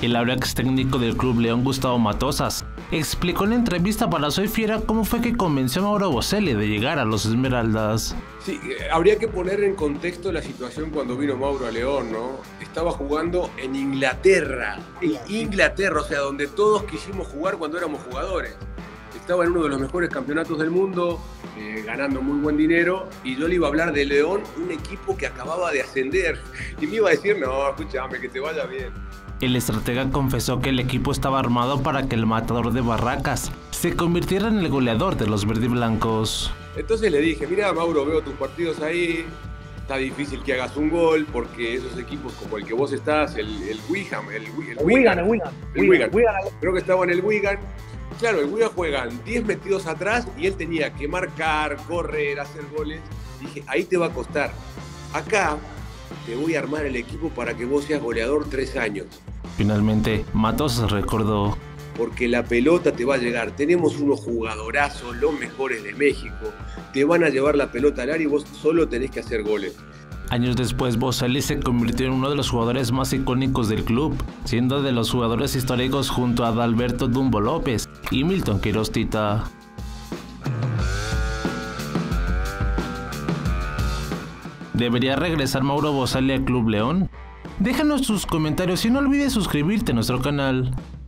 El ahora ex técnico del Club León, Gustavo Matosas, explicó en entrevista para Soy Fiera cómo fue que convenció a Mauro Boselli de llegar a los Esmeraldas. Sí, habría que poner en contexto la situación cuando vino Mauro a León, ¿no? Estaba jugando en Inglaterra, o sea, donde todos quisimos jugar cuando éramos jugadores. Estaba en uno de los mejores campeonatos del mundo, ganando muy buen dinero, y yo le iba a hablar de León, un equipo que acababa de ascender, y me iba a decir, no, escúchame, que te vaya bien. El estratega confesó que el equipo estaba armado para que el matador de Barracas se convirtiera en el goleador de los verdiblancos. Entonces le dije, mira Mauro, veo tus partidos ahí, está difícil que hagas un gol, porque esos equipos como el que vos estás, el Wigan, creo que estaba en el Wigan. Claro, el Wigan juegan 10 metidos atrás y él tenía que marcar, correr, hacer goles. Dije, ahí te va a costar. Acá te voy a armar el equipo para que vos seas goleador 3 años. Finalmente, Matosas recordó: porque la pelota te va a llegar. Tenemos unos jugadorazos, los mejores de México. Te van a llevar la pelota al área y vos solo tenés que hacer goles. Años después, Boselli se convirtió en uno de los jugadores más icónicos del club, siendo de los jugadores históricos junto a Adalberto Dumbo López y Milton Quiroz Tita. ¿Debería regresar Mauro Boselli al Club León? Déjanos tus comentarios y no olvides suscribirte a nuestro canal.